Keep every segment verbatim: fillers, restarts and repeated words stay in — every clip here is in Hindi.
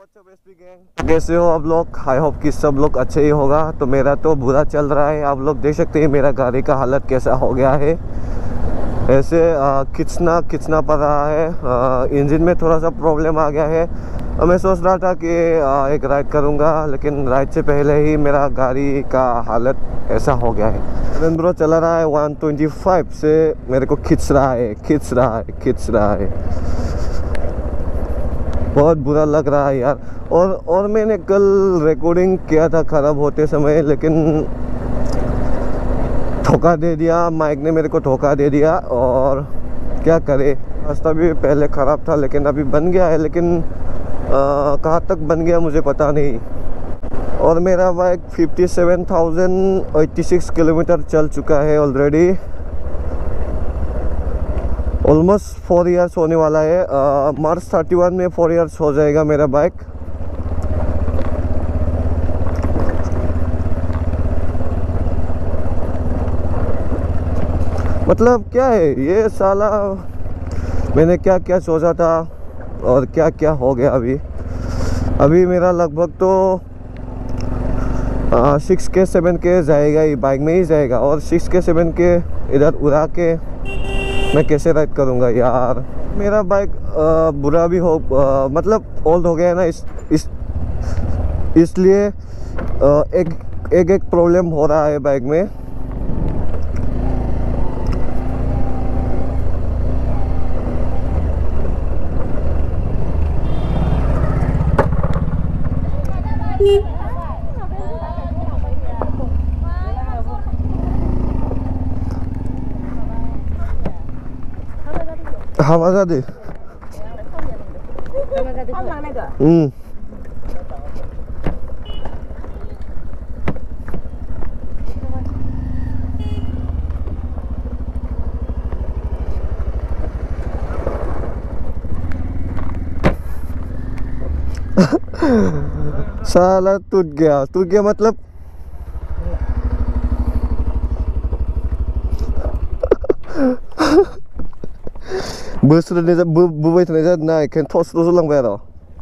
तो कैसे हो आप लोग? आई होप कि सब लोग अच्छे ही होगा। तो मेरा तो बुरा चल रहा है, आप लोग देख सकते हैं मेरा गाड़ी का हालत कैसा हो गया है। ऐसे खिंचना खिंचना पड़ रहा है, इंजन में थोड़ा सा प्रॉब्लम आ गया है। और मैं सोच रहा था कि आ, एक राइड करूंगा, लेकिन राइड से पहले ही मेरा गाड़ी का हालत ऐसा हो गया है। ब्रो चला रहा है वन ट्वेंटी फाइव से, मेरे को खिंच रहा है खिंच रहा है खिंच रहा है बहुत बुरा लग रहा है यार। और और मैंने कल रिकॉर्डिंग किया था ख़राब होते समय, लेकिन धोखा दे दिया, माइक ने मेरे को धोखा दे दिया। और क्या करे, रास्ता भी पहले ख़राब था लेकिन अभी बन गया है, लेकिन कहाँ तक बन गया मुझे पता नहीं। और मेरा bike fifty seven thousand eighty six kilometre चल चुका है ऑलरेडी। ऑलमोस्ट फोर इयर्स होने वाला है। मार्च थर्टी वन में फोर इयर्स हो जाएगा मेरा बाइक। मतलब क्या है ये साला, मैंने क्या क्या सोचा था और क्या क्या हो गया। अभी अभी मेरा लगभग तो सिक्स के सेवन के जाएगा ही, बाइक में ही जाएगा। और सिक्स के सेवन के इधर उड़ा के मैं कैसे राइड करूँगा यार। मेरा बाइक आ, बुरा भी हो आ, मतलब ओल्ड हो गया है ना, इस इस इसलिए आ, एक एक एक प्रॉब्लम हो रहा है बाइक में।好吧，这里。嗯。साला टूट गया टूट गया मतलब बोसोरनै बोबाय थानाय जादों ना, बेखायनो थस थस लांबाय आरो।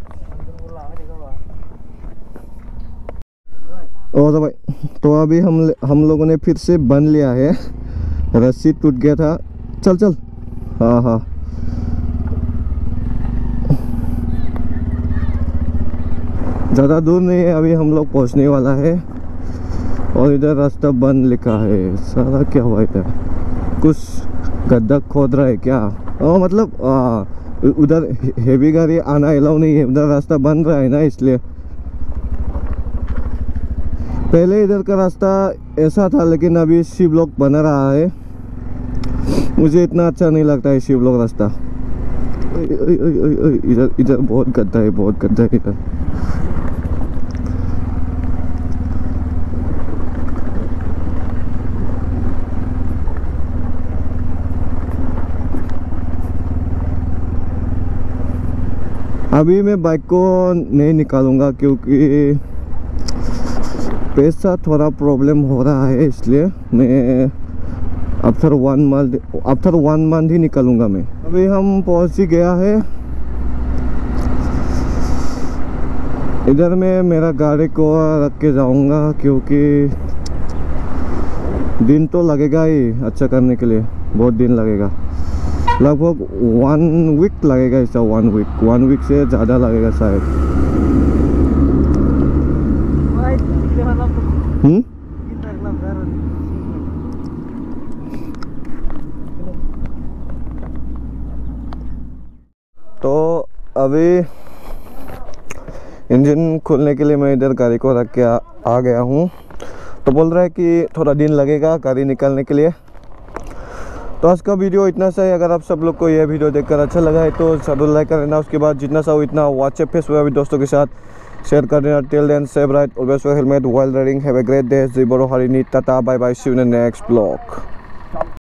ओ जाबाय। तो अभी हम हम लोगों ने फिर से बन लिया है, रस्सी टूट गया था। चल चल। हाँ हाँ ज़्यादा दूर नहीं है, अभी हम लोग पहुंचने वाला है। और इधर रास्ता बंद लिखा है। सारा क्या हुआ इधर, कुछ गड्ढा खोद रहा है क्या? ओ मतलब आ, उधर हेवी गाड़ी आना अलाउ नहीं है, उधर रास्ता बंद रहा है ना, इसलिए। पहले इधर का रास्ता ऐसा था, लेकिन अभी सी ब्लॉक बना रहा है। मुझे इतना अच्छा नहीं लगता है सी ब्लॉक रास्ता। इधर इधर बहुत गड्ढा है, बहुत गड्ढा है इधर। अभी मैं बाइक को नहीं निकालूंगा क्योंकि पैसा थोड़ा प्रॉब्लम हो रहा है, इसलिए मैं after one month after one month ही निकालूंगा मैं। अभी हम पहुंच ही गया है। इधर मैं मेरा गाड़ी को रख के जाऊंगा क्योंकि दिन तो लगेगा ही अच्छा करने के लिए, बहुत दिन लगेगा, लगभग वन वीक लगेगा। इसका वन वीक वन वीक से ज़्यादा लगेगा शायद। हम्म तो अभी इंजन खोलने के लिए मैं इधर गाड़ी को रख के आ, आ गया हूँ। तो बोल रहा है कि थोड़ा दिन लगेगा गाड़ी निकालने के लिए। तो आज का वीडियो इतना सा है। अगर आप सब लोग को यह वीडियो देखकर अच्छा लगा है तो जरूर लाइक कर देना। उसके बाद जितना सा हो इतना व्हाट्सएप फेसबुक अभी दोस्तों के साथ शेयर कर देना। Till then save ride, always wear helmet while riding. Have a great day. जय बोरो हरिनी, tata bye bye, see you in the next blog.